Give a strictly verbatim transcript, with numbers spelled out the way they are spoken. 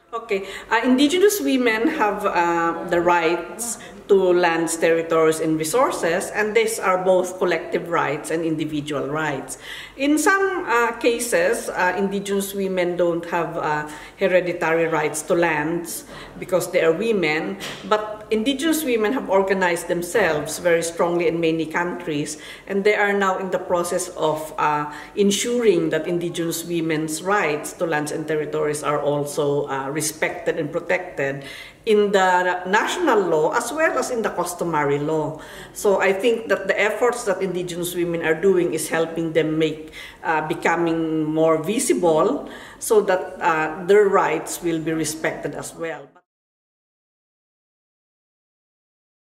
Okay, uh, indigenous women have uh, the rights to lands, territories, and resources, and these are both collective rights and individual rights. In some uh, cases, uh, indigenous women don't have uh, hereditary rights to lands because they are women, but indigenous women have organized themselves very strongly in many countries, and they are now in the process of uh, ensuring that indigenous women's rights to lands and territories are also uh, respected and protected in the national law as well as in the customary law. So I think that the efforts that indigenous women are doing is helping them make uh, becoming more visible so that uh, their rights will be respected as well.